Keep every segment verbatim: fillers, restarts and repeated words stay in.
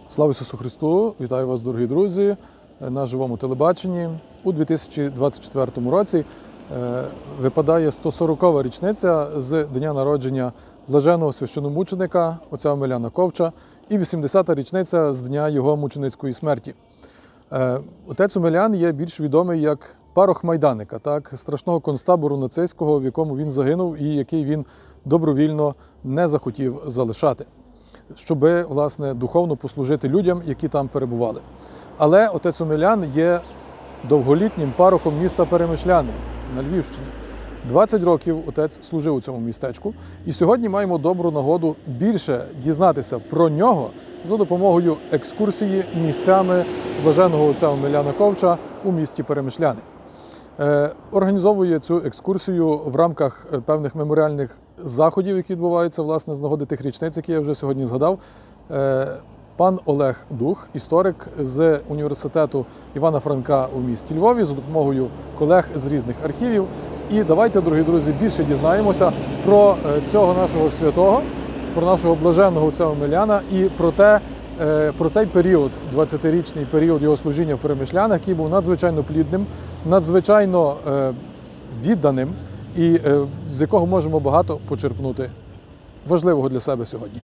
Слава Ісусу Христу! Вітаю вас, дорогі друзі, на живому телебаченні. У дві тисячі двадцять четвертому році випадає сто сорокова річниця з дня народження блаженного священомученика отця Омеляна Ковча і вісімдесята річниця з дня його мученицької смерті. Отець Омелян є більш відомий як парох Майданика, так, страшного концтабору нацистського, в якому він загинув і який він добровільно не захотів залишати, щоби, власне, духовно послужити людям, які там перебували. Але отець Омелян є довголітнім парохом міста Перемишляни на Львівщині. двадцять років отець служив у цьому містечку. І сьогодні маємо добру нагоду більше дізнатися про нього за допомогою екскурсії місцями блаженного отця Омеляна Ковча у місті Перемишляни. Організовує цю екскурсію в рамках певних меморіальних заходів, які відбуваються, власне, з нагоди тих річниць, які я вже сьогодні згадав. Пан Олег Дух, історик з університету Івана Франка у місті Львові, за допомогою колег з різних архівів. І давайте, дорогі друзі, більше дізнаємося про цього нашого святого, про нашого блаженного отця Омеляна і про те, про той період, двадцятирічний період його служіння в Перемишлянах, який був надзвичайно плідним, надзвичайно відданим і з якого можемо багато почерпнути важливого для себе сьогодні.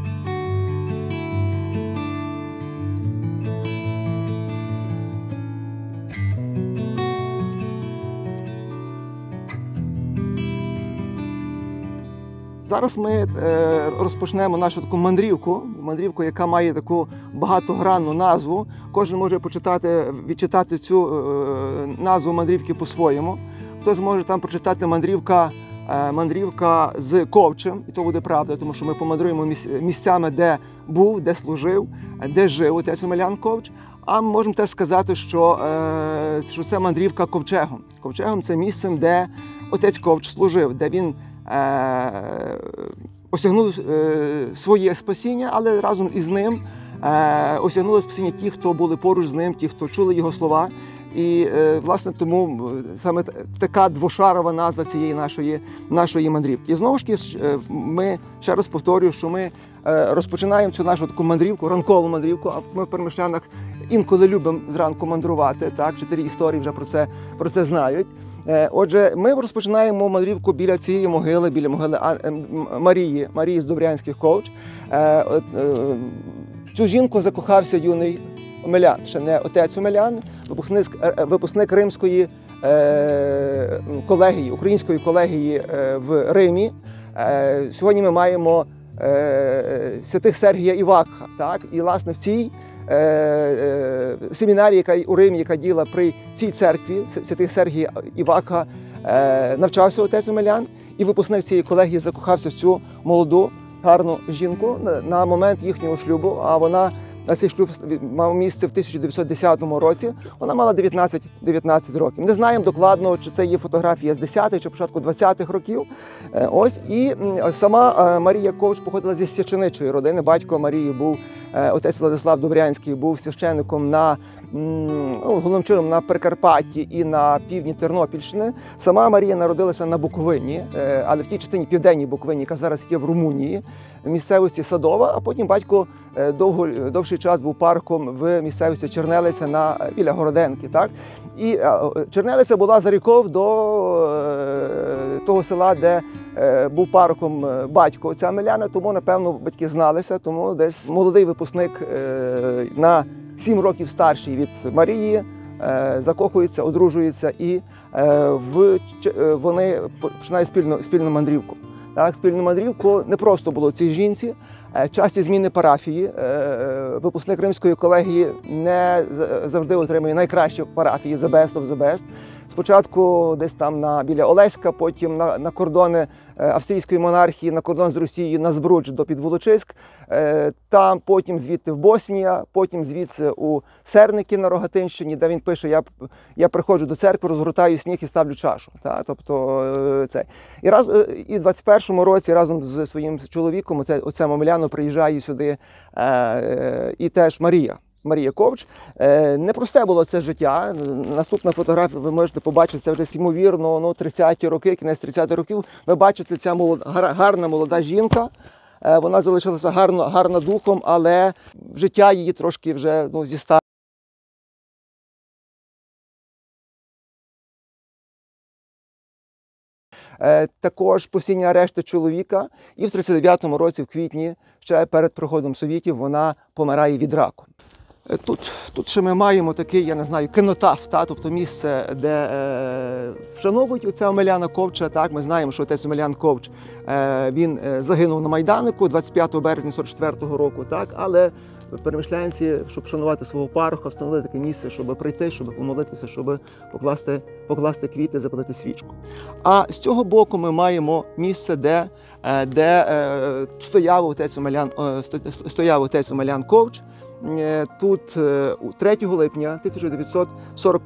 Зараз ми розпочнемо нашу таку мандрівку, мандрівку, яка має таку багатогранну назву. Кожен може почитати, відчитати цю назву мандрівки по-своєму. Хтось може там прочитати мандрівка, мандрівка з Ковчем, і то буде правда, тому що ми помандруємо місцями, де був, де служив, де жив отець Омелян Ковч. А ми можемо теж сказати, що, що це мандрівка ковчегом. Ковчегом – це місцем, де отець Ковч служив, де він осягнув своє спасіння, але разом із ним осягнули спасіння ті, хто були поруч з ним, ті, хто чули його слова. І, власне, тому саме така двошарова назва цієї нашої, нашої мандрівки. І знову ж таки, ми, ще раз повторюю, що ми розпочинаємо цю нашу таку мандрівку, ранкову мандрівку, а ми в Перемишлянах інколи любимо зранку мандрувати, так, вчителі історії вже про це, про це знають. Отже, ми розпочинаємо мандрівку біля цієї могили, біля могили Марії, Марії з Добрянських Ковч. Цю жінку закохався юний Омелян, ще не отець Омелян, випускник, випускник римської колегії, української колегії в Римі. Сьогодні ми маємо святих Сергія Івакха, так, і, власне, в цій семінарії, яка у Римі, яка діяла при цій церкві святих Сергія Івакха, навчався отець Омелян, і випускник цієї колегії закохався в цю молоду, гарну жінку на момент їхнього шлюбу, а вона на цей шлюб мав місце в тисяча дев'ятсот десятому році, вона мала дев'ятнадцять, дев'ятнадцять років. Не знаємо докладно, чи це є фотографія з десятих чи початку двадцятих років. Ось, і сама Марія Ковч походила зі священичої родини. Батько Марії був, отець Владислав Добрянський, був священником на, ну, головним чином на Прикарпатті і на півдні Тернопільщини. Сама Марія народилася на Буковині, але в тій частині південній Буковині, яка зараз є в Румунії, в місцевості Садова, а потім батько довго, довший час був парком в місцевості Чернелиця на, біля Городенки. Так? І Чернелиця була за ріков до того села, де був парком батько отця Омеляна, тому, напевно, батьки зналися, тому десь молодий випускник на сім років старший від Марії закохується, одружується, і вони починають спільну, спільну мандрівку. Так, спільну мандрівку не просто було цій жінці, часті зміни парафії. Випускник римської колегії не завжди отримує найкращі парафії, the best of the best. Спочатку десь там на, біля Олеська, потім на, на кордони австрійської монархії, на кордон з Росією, на Збруч до Підволочиськ, там потім звідти в Боснія, потім звідси у Серники на Рогатинщині, де він пише, я, я приходжу до церкви, розгортаю сніг і ставлю чашу. Та? Тобто, це. І, раз, і в двадцять першому році разом з своїм чоловіком, отцем Омеляном, приїжджає сюди е, і теж Марія. Марія Ковч. Непросте було це життя. Наступна фотографія, ви можете побачити, це вже ймовірно, ну, тридцяті роки, кінець тридцятих років. Ви бачите, ця молода, гарна молода жінка. Вона залишилася гарно, гарна духом, але життя її трошки вже ну, зі ста. Також постійні арешти чоловіка, і в тридцять дев'ятому році, в квітні, ще перед приходом совітів, вона помирає від раку. Тут, тут ще ми маємо такий, я не знаю, кенотаф, та, тобто місце, де е, вшановують отця Омеляна Ковча. Так, ми знаємо, що отець Омелян Ковч, е, він загинув на Майданику двадцять п'ятого березня сорок четвертого року, так, але перемишлянці, щоб шанувати свого пароха, встановили таке місце, щоб прийти, щоб помолитися, щоб покласти, покласти квіти, запалити свічку. А з цього боку ми маємо місце, де, де е, стояв отець Омелян, е, стояв отець Омелян Ковч. Тут третього липня тисяча дев'ятсот сорок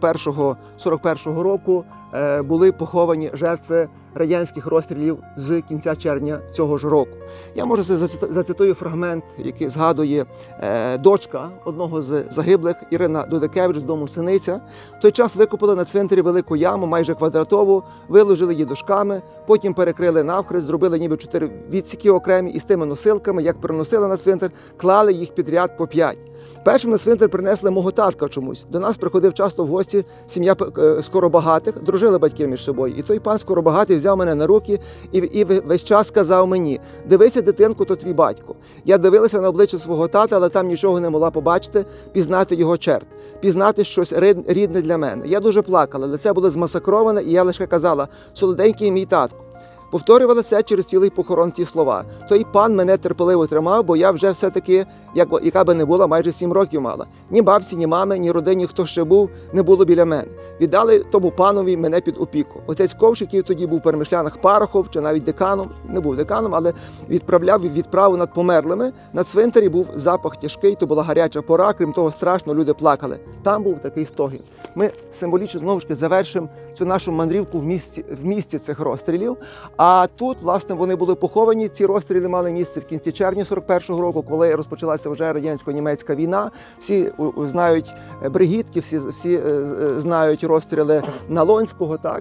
першого року були поховані жертви радянських розстрілів з кінця червня цього ж року. Я, може, зацитую фрагмент, який згадує дочка одного з загиблих, Ірина Дудакевич, з дому Синиця. В той час викопали на цвинтарі велику яму, майже квадратову, виложили її дошками, потім перекрили навхрест, зробили ніби чотири відсіки окремі, і з тими носилками, як переносили на цвинтар, клали їх підряд по п'ять. Першим на цвинтар принесли мого татка чомусь. До нас приходив часто в гості сім'я Скоробагатих, дружили батьки між собою. І той пан Скоробагатий взяв мене на руки і, і весь час сказав мені: «Дивися, дитинку, то твій батько». Я дивилася на обличчя свого тата, але там нічого не могла побачити, пізнати його черт, пізнати щось рідне для мене. Я дуже плакала, лице було змасакроване, і я лише казала: «Солоденький мій татко». Повторювала це через цілий похорон ті слова. Той пан мене терпеливо тримав, бо я вже все-таки, як, яка би не була, майже сім років мала. Ні бабці, ні мами, ні родині, хто ще був, не було біля мене. Віддали тому панові мене під опіку. Отець Ковч, який тоді був в Перемишлянах парохом, чи навіть деканом, не був деканом, але відправляв відправу над померлими. На цвинтарі був запах тяжкий, то була гаряча пора, крім того страшно, люди плакали. Там був такий стогін. Ми символічно, знову ж таки, завершимо цю нашу мандрівку в місті, в місті цих розстрілів. А тут, власне, вони були поховані. Ці розстріли мали місце в кінці червня сорок першого року, коли розпочалася вже радянсько-німецька війна. Всі знають Бригітки, всі, всі знають розстріли Налонського, так?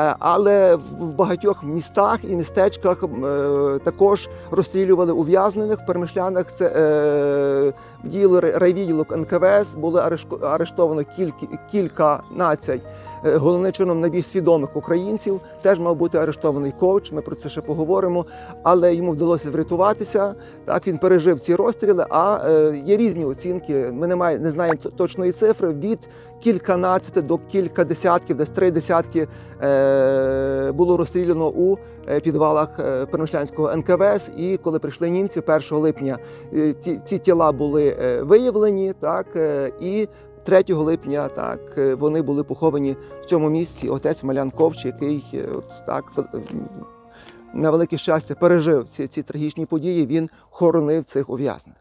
Але в багатьох містах і містечках також розстрілювали ув'язнених. В Перемишлянах це діяло райвідділок ен ка ве ес, було арештовано кілька, кільканадцять головним чином найбільш свідомих українців. Теж мав бути арештований Ковч, ми про це ще поговоримо, але йому вдалося врятуватися. Так, він пережив ці розстріли, а е, є різні оцінки, ми не, має, не знаємо точної цифри, від кільканадцяти до кілька десятків, десь три десятки е, було розстріляно у підвалах Перемишлянського ен ка ве ес, і коли прийшли німці, першого липня ці, ці тіла були виявлені, так, і третього липня, так, вони були поховані в цьому місці. Отець Омелян Ковч, який от, так, на велике щастя пережив ці, ці трагічні події, він хоронив цих ув'язнених.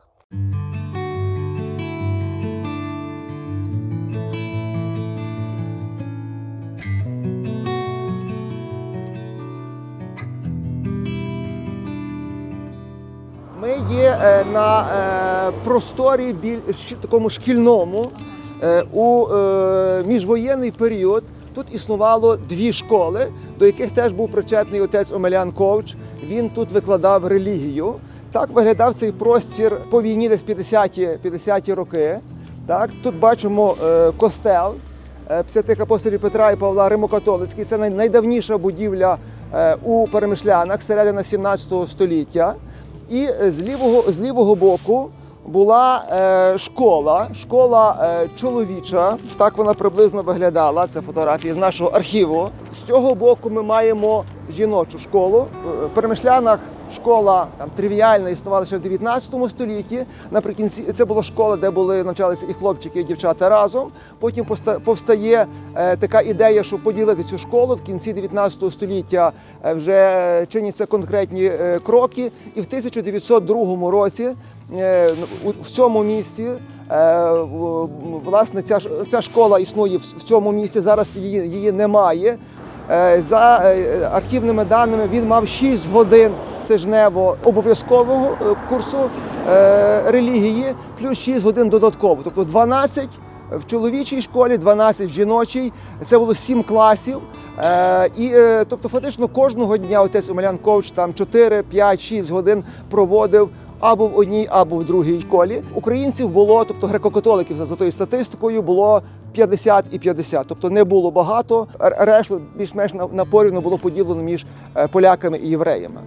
Ми є на просторі біль, такому шкільному. У міжвоєнний період тут існувало дві школи, до яких теж був причетний отець Омелян Ковч. Він тут викладав релігію. Так виглядав цей простір по війні десь п'ятдесяті роки. Так, тут бачимо костел святих апостолів Петра і Павла Римо-католицький. Це найдавніша будівля у Перемишлянах, середина сімнадцятого століття. І з лівого, з лівого боку була е, школа, школа е, чоловіча, так вона приблизно виглядала, це фотографії з нашого архіву. З цього боку ми маємо жіночу школу. В Перемишлянах школа там тривіальна існувала ще в дев'ятнадцятому столітті. Наприкінці це була школа, де були навчалися і хлопчики, і дівчата разом. Потім повстає е, така ідея, щоб поділити цю школу. В кінці дев'ятнадцятого століття е, вже чиняться конкретні е, кроки. І в тисяча дев'ятсот другому році е, в цьому місці е, власне ця, ця школа існує в цьому місці. Зараз її, її немає. Е, за е, архівними даними він мав шість годин тижнево обов'язкового курсу е, релігії, плюс шість годин додатково. Тобто дванадцять в чоловічій школі, дванадцять в жіночій. Це було сім класів. Е, і, е, тобто фактично кожного дня отець Омелян Ковч там чотири, п'ять, шість годин проводив або в одній, або в другій школі. Українців було, тобто греко-католиків за тою статистикою, було п'ятдесят і п'ятдесят, тобто не було багато, решту більш-менш напорівно було поділено між поляками і євреями.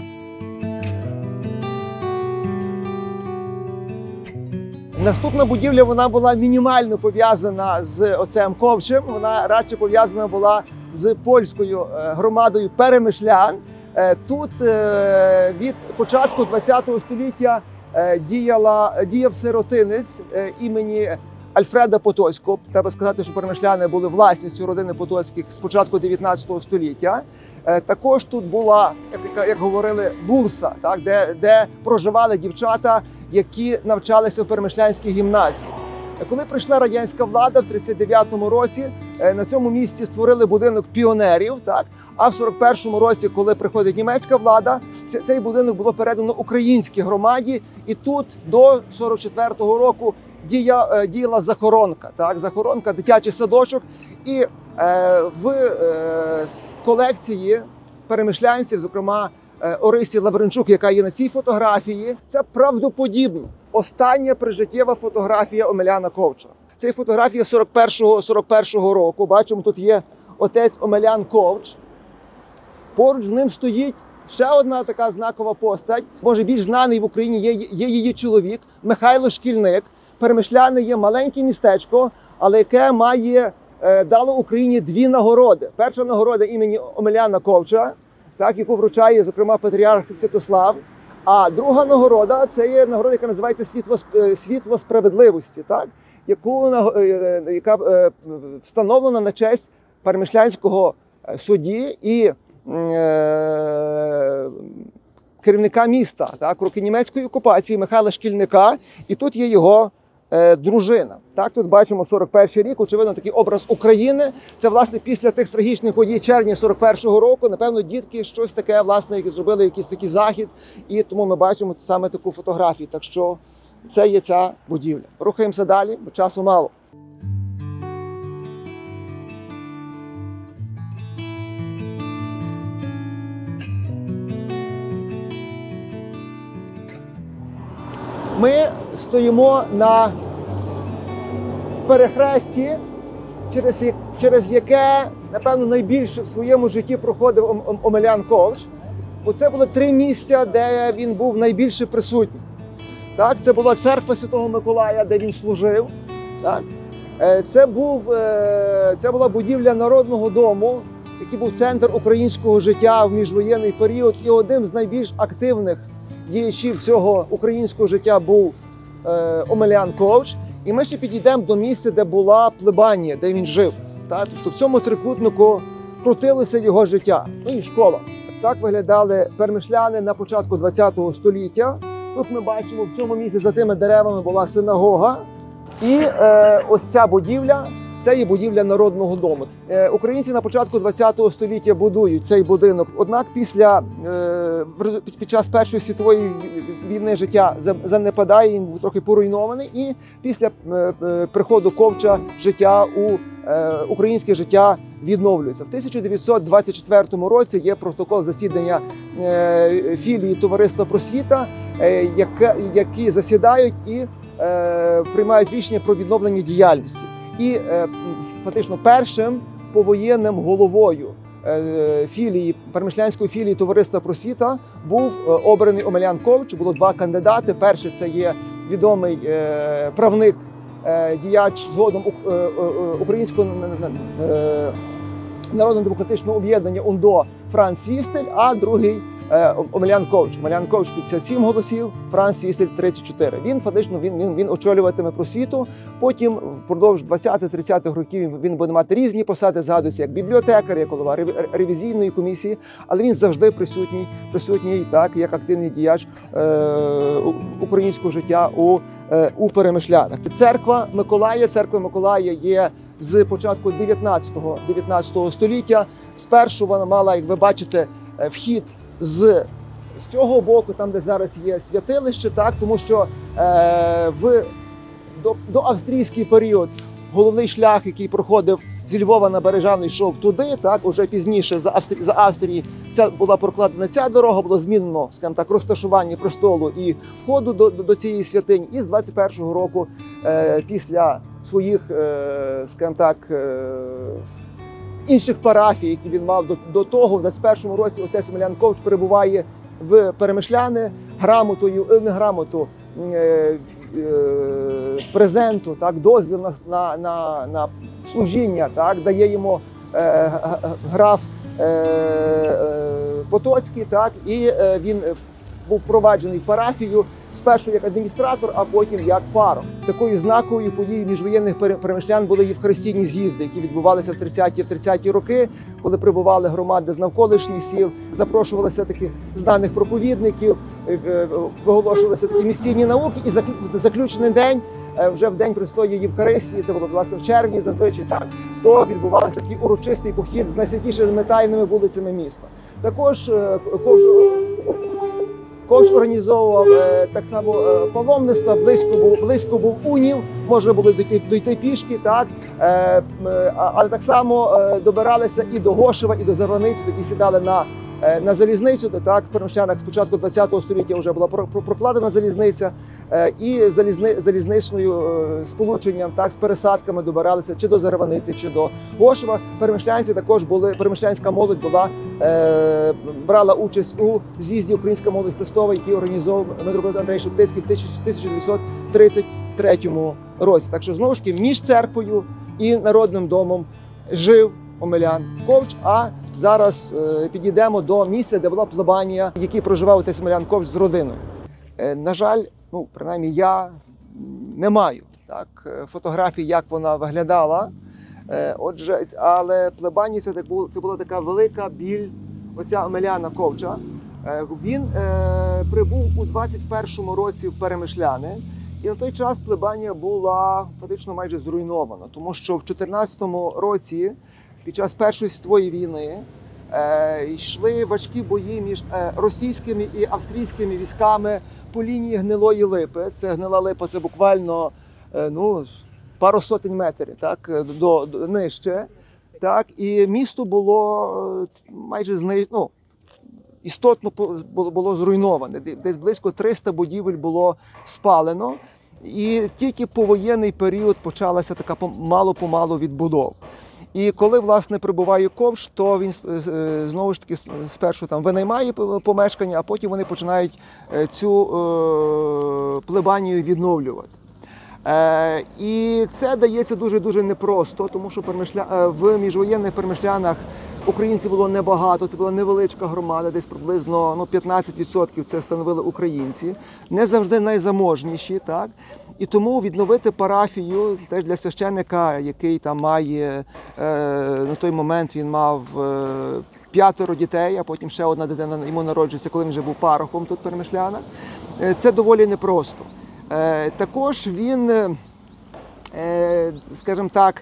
Наступна будівля, вона була мінімально пов'язана з оцем Ковчем, вона радше пов'язана була з польською громадою перемишлян. Тут від початку ХХ століття діяла, діяв сиротинець імені Альфреда Потоцького. Треба сказати, що перемишляни були власністю родини Потоцьких з початку дев'ятнадцятого століття. Також тут була, як, як говорили, бурса, так, де, де проживали дівчата, які навчалися в перемишлянській гімназії. Коли прийшла радянська влада в тридцять дев'ятому році, на цьому місці створили будинок піонерів, так? А в сорок першому році, коли приходить німецька влада, цей будинок було передано українській громаді, і тут до сорок четвертого року дія, діяла захоронка, так? Захоронка, дитячий садочок, і е, в е, колекції перемишлянців, зокрема Орисі Лавренчук, яка є на цій фотографії, це правдоподібно остання прижиттєва фотографія Омеляна Ковча. Це фотографія сорок першого року. Бачимо, тут є отець Омелян Ковч. Поруч з ним стоїть ще одна така знакова постать. Може, більш знаний в Україні є, є її чоловік Михайло Шкільник. Перемишляни є маленьке містечко, але яке має, е, дало Україні дві нагороди. Перша нагорода імені Омеляна Ковча, так, яку вручає, зокрема, патріарх Святослав. А друга нагорода – це є нагорода, яка називається «Світло, світло справедливості», так, яку, яка встановлена на честь перемишлянського судді і е, керівника міста, так, роки німецької окупації Михайла Шкільника. І тут є його е, дружина. Так, тут бачимо сорок перший рік, очевидно, такий образ України. Це, власне, після тих трагічних подій червня сорок першого року, напевно, дітки щось таке, власне, які зробили якийсь такий захід, і тому ми бачимо саме таку фотографію. Так що це є ця будівля. Рухаємося далі, бо часу мало. Ми стоїмо на перехресті, через, через яке, напевно, найбільше в своєму житті проходив Омелян Ковч. Бо це були три місця, де він був найбільше присутній. Так, це була церква Святого Миколая, де він служив. Так. Це, був, це була будівля Народного дому, який був центр українського життя в міжвоєнний період. І одним з найбільш активних діячів цього українського життя був е, Омелян Ковч. І ми ще підійдемо до місця, де була плебанія, де він жив. Так? Тобто в цьому трикутнику крутилося його життя. Ну і школа. Так виглядали перемишляни на початку ХХ століття. Тут ми бачимо, в цьому місці за тими деревами була синагога. І е, ось ця будівля, це є будівля Народного дому. Е, українці на початку ХХ століття будують цей будинок. Однак після, е, під час Першої світової війни життя занепадає, він був трохи поруйнований. І після е, приходу Ковча життя у е, українське життя відновлюється. В тисяча дев'ятсот двадцять четвертому році є протокол засідання е, філії Товариства Просвіта, е, яка, які засідають і е, приймають рішення про відновлення діяльності. І е, фактично першим повоєнним головою е, філії, перемишлянської філії Товариства Просвіта був е, обраний Омелян Ковч. Було два кандидати. Перший – це є відомий е, правник, е, діяч згодом е, е, українського е, народно-демократичного об'єднання УНДО Франц Свістель, а другий Омелян Ковч. Омелян Ковч п'ятдесят сім голосів, Франц Свістель тридцять чотири. Він фактично він, він, він очолюватиме просвіту. Потім впродовж двадцятих-тридцятих років він буде мати різні посади, згадується як бібліотекар, як голова ревізійної комісії, але він завжди присутній, присутній так, як активний діяч е, українського життя у, е, у Перемишлянах. Церква Миколая, церква Миколая є з початку дев'ятнадцятого століття. Спершу вона мала, як ви бачите, вхід з, з цього боку, там, де зараз є святилище, так, тому що е, в до, до австрійський період головний шлях, який проходив зі Львова на Бережану, йшов туди. Так, уже пізніше за Австрії, за Австрії ця була прокладена ця дорога, було змінено, скажімо так, розташування престолу і входу до, до, до цієї святині. І з двадцять першого року, е, після своїх, е, скажімо так, е, інших парафій, які він мав до, до того, в двадцять першому році отець Омелян Ковч перебуває в Перемишляни, грамотою, не грамоту, е, е, презенту, так, дозвіл на, на, на, на служіння, так, дає йому е, граф е, е, Потоцький, так, і е, він був впроваджений в парафію спершу як адміністратор, а потім як парох. Такою знаковою подією міжвоєнних перемишлян були євхаристійні з'їзди, які відбувалися в тридцяті в тридцяті роки, коли прибували громади з навколишніх сіл, запрошувалися таких знаних проповідників, виголошувалися такі місцеві науки, і заключений день, вже в день престою Євхаристії, це було власне в червні зазвичай, так, то відбувався такий урочистий похід з найсвятішими тайними вулицями міста. Також Ковч Ковч організовував е, так само е, паломництва, близько був, близько був унів, можна було дойти, дойти пішки, так, е, е, але так само е, добиралися і до Гошева, і до Зарваниці, тоді сідали на, е, на залізницю, так, в Перемишлянах з початку ХХ століття вже була прокладена залізниця, е, і залізни, залізничною е, сполученням, так, з пересадками добиралися чи до Зарваниці, чи до Гошева. Перемишлянці також були, перемишлянська молодь була, е, брала участь у з'їзді Українська молодь Христова, який організовував митрополит Андрей Шептицький в тисяча дев'ятсот тридцять третьому році. Так що, знову ж таки, між церквою і Народним домом жив Омелян Ковч, а зараз е, підійдемо до місця, де була плебанія, в якій проживав отець Омелян Ковч з родиною. Е, на жаль, ну, принаймні я не маю так, фотографій, як вона виглядала. Е, отже, але плебанія це, це була така велика біль отця Омеляна Ковча. Е, він е, прибув у двадцять першому році в Перемишляни, і на той час плебанія була фактично майже зруйнована, тому що в чотирнадцятому році, під час Першої світової війни, е, йшли важкі бої між е, російськими і австрійськими військами по лінії Гнилої Липи. Це Гнила Липа, це буквально е, ну, пару сотень метрів, так, до, до нижче. Так, і місто було майже зни, ну, істотно було, було зруйноване. Десь близько триста будівель було спалено. І тільки повоєнний період почалася така мало-помалу відбудова. І коли, власне, прибуває Ковш, то він знову ж таки спершу там винаймає помешкання, а потім вони починають цю е, плебанію відновлювати. Е, і це дається дуже-дуже непросто, тому що перемишля... в міжвоєнних Перемишлянах українців було небагато, це була невеличка громада, десь приблизно ну, п'ятнадцять відсотків це становили українці, не завжди найзаможніші, так? І тому відновити парафію теж для священника, який там має, е, на той момент він мав е, п'ятеро дітей, а потім ще одна дитина йому народжується, коли він вже був парохом тут в Перемишлянах, е, це доволі непросто. Е, також він, е, скажімо так,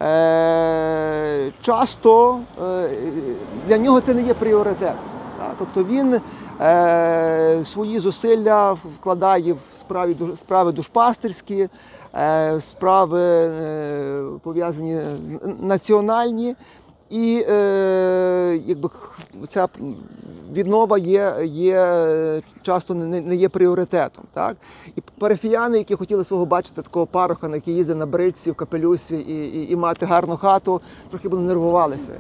е, часто е, для нього це не є пріоритетом. Тобто він е, свої зусилля вкладає в справи, справи душпастерські, е, справи е, пов'язані національні. І е, якби, ця віднова є, є, часто не, не є пріоритетом. Так? І парафіяни, які хотіли свого бачити такого пароха, який їздить на бричці, в капелюсі і, і, і мати гарну хату, трохи були нервувалися.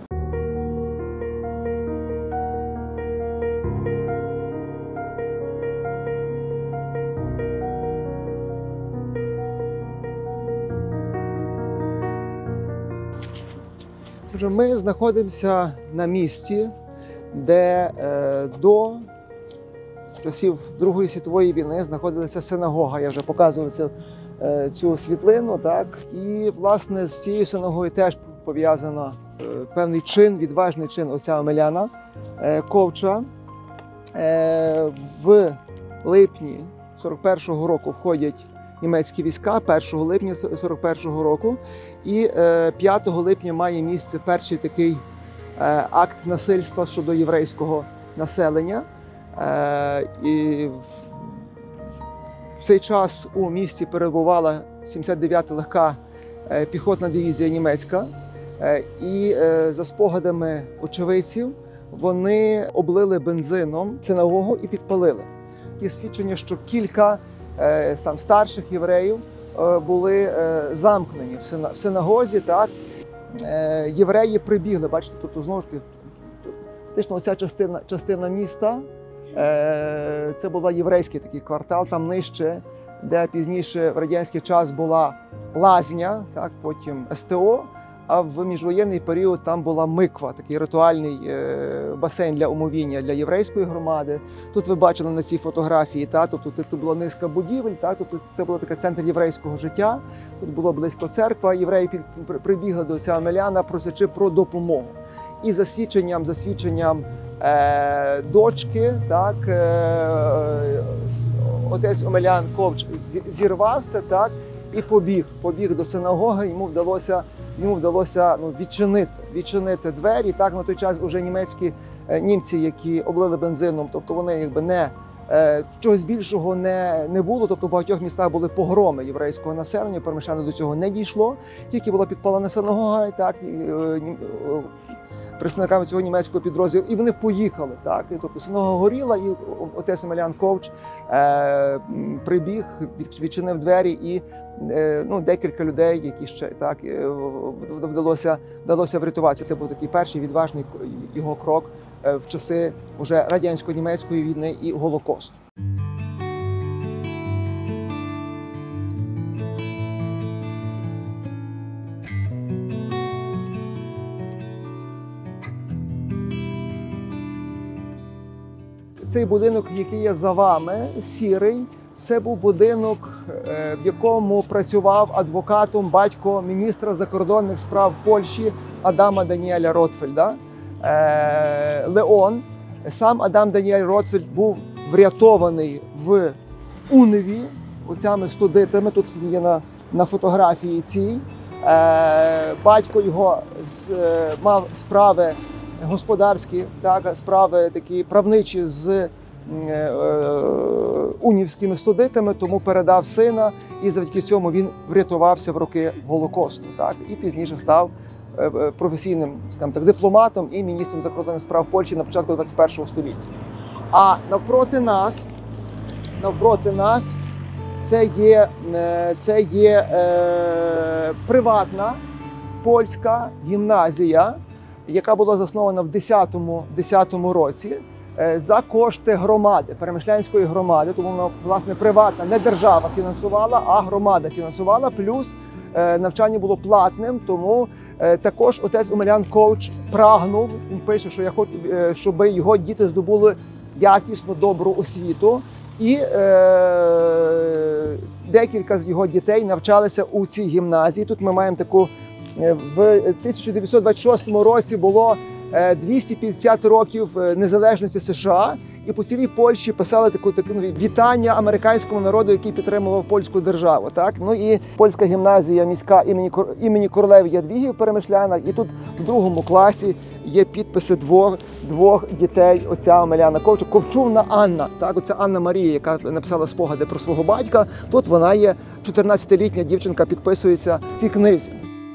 Ми знаходимося на місці, де е, до часів Другої світової війни знаходилася синагога. Я вже показував цю, е, цю світлину. Так? І, власне, з цією синагогою теж пов'язано е, певний чин, відважний чин отця Омеляна е, Ковча. Е, в липні сорок першого року входять німецькі війська, першого липня сорок першого року, і п'ятого липня має місце перший такий акт насильства щодо єврейського населення. І в цей час у місті перебувала сімдесят дев'ята легка е, піхотна дивізія німецька. Е, І е, за спогадами очевидців, вони облили бензином синагогу і підпалили. Є свідчення, що кілька е, там, старших євреїв е, були е, замкнені в, сина, в синагозі. Так? Е, євреї прибігли, бачите, тут знову ж таки, фактично оця частина, частина міста, е, це був єврейський такий квартал, там нижче, де пізніше в радянський час була лазня, так, потім ес те о, а в міжвоєнний період там була миква, такий ритуальний е, басейн для омовіння для єврейської громади. Тут ви бачили на цій фотографії, та, тобто тут була низка будівель, та, тобто це був такий центр єврейського життя, тут було близько церква, євреї під, при, прибігли до цього Омеляна, просячи про допомогу. І за свідченням, за свідченням е, дочки, так, е, отець Омелян Ковч зірвався, так, і побіг, побіг до синагоги, йому вдалося, йому вдалося ну, відчинити, відчинити двері. Так, на той час вже німецькі е, німці, які облили бензином, тобто вони якби не е, чогось більшого не, не було, тобто в багатьох містах були погроми єврейського населення, перемишляни до цього не дійшло, тільки була підпалена синагога, так, і, е, е, представниками цього німецького підрозділу, і вони поїхали. Так? І, тобто синагога горіла, і отець Омелян Ковч е, прибіг, відчинив двері, і е, ну, декілька людей, які ще так, вдалося, вдалося врятуватися. Це був такий перший відважний його крок е, в часи вже радянсько-німецької війни і Голокосту. Цей будинок, який є за вами, сірий, це був будинок, в якому працював адвокатом батько міністра закордонних справ Польщі Адама Даніеля Ротфельда. Леон. Сам Адам Даніель Ротфельд був врятований в Уневі оцями студитами, тут він є на, на фотографії цій. Батько його з, мав справи господарські, так, справи такі правничі з е, е, унівськими студитами, тому передав сина, і завдяки цьому він врятувався в роки Голокосту. Так, і пізніше став е, професійним там, так, дипломатом і міністром закордонних справ Польщі на початку двадцять першого століття. А навпроти нас, навпроти нас це є, е, це є е, приватна польська гімназія, яка була заснована в десятому році за кошти громади, перемишлянської громади, тому вона, власне, приватна, не держава фінансувала, а громада фінансувала, плюс навчання було платним, тому також отець Омелян Ковч прагнув, він пише, що я хочу, щоб його діти здобули якісну, добру освіту, і е, декілька з його дітей навчалися у цій гімназії. Тут ми маємо таку. В тисяча дев'ятсот двадцять шостому році було двісті п'ятдесят років незалежності США, і по цілій Польщі писали таку таку вітання американському народу, який підтримував польську державу. Так, ну і польська гімназія міська імені імені королеви Ядвіги в Перемишлянах. І тут в другому класі є підписи двох двох дітей отця Омеляна Ковча. Ковчувна Анна, так, оця Анна Марія, яка написала спогади про свого батька. Тут вона є чотирнадцятилітня дівчинка, підписується в цій книзі.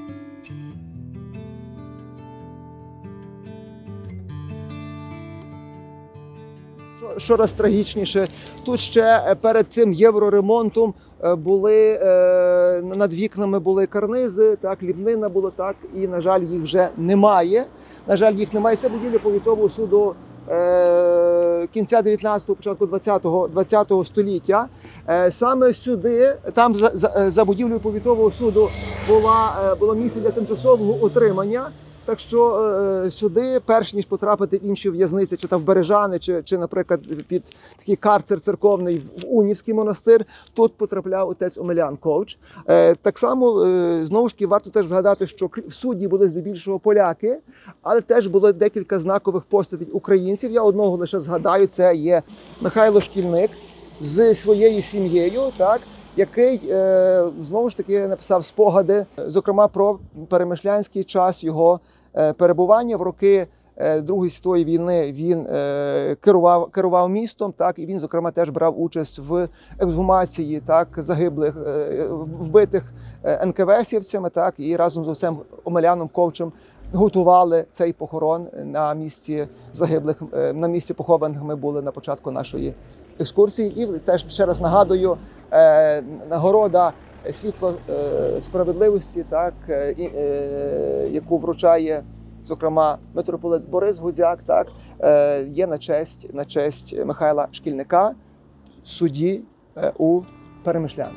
Щораз трагічніше, тут ще перед цим євроремонтом були, над вікнами були карнизи, так, ліпнина була, так, і, на жаль, їх вже немає. На жаль, їх немає. Це будівля повітового суду е, кінця дев'ятнадцятого, початку двадцятого століття. Е, саме сюди, там за, за, за будівлею повітового суду була, було місце для тимчасового утримання. Так що е, сюди, перш ніж потрапити в інші в'язниці, чи там в Бережани, чи, чи, наприклад, під такий карцер церковний в Унівський монастир, тут потрапляв отець Омелян Ковч. Е, так само, е, знову ж таки, варто теж згадати, що в судді були здебільшого поляки, але теж було декілька знакових постатей українців. Я одного лише згадаю, це є Михайло Шкільник з своєю сім'єю, так, який, е, знову ж таки, написав спогади, зокрема, про перемишлянський час його перебування в роки е, Другої світової війни він е, керував, керував містом, так, і він, зокрема, теж брав участь в ексгумації, так, загиблих, е, вбитих ен ка ве есівцями, так, і разом з Отцем Омеляном Ковчем готували цей похорон на місці загиблих, е, на місці похованих ми були на початку нашої екскурсії. І теж ще раз нагадую, е, нагорода світло е, справедливості, так, е, е, яку вручає, зокрема, митрополит Борис Гудзяк, так, е, є на честь, на честь Михайла Шкільника, судді е, у Перемишлянах.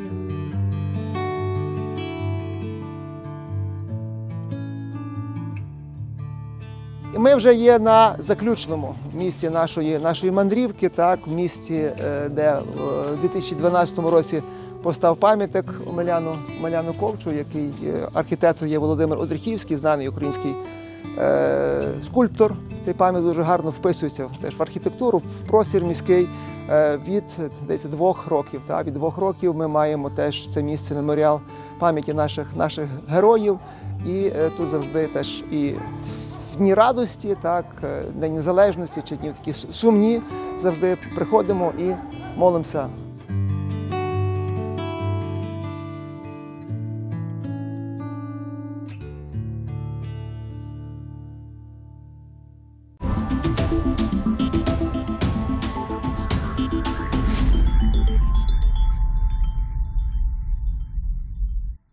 І ми вже є на заключному місці нашої, нашої мандрівки, так, в місті, е, де в дві тисячі дванадцятому році постав пам'ятник Омеляну, Омеляну Ковчу, який архітектор є Володимир Одріхівський, знаний український е, скульптор. Цей пам'ятник дуже гарно вписується теж в архітектуру, в простір міський. Е, від здається, двох років. Так, від двох років ми маємо теж це місце, меморіал пам'яті наших, наших героїв. І е, тут завжди теж і в дні радості, так, День Незалежності чи дні такі сумні, завжди приходимо і молимося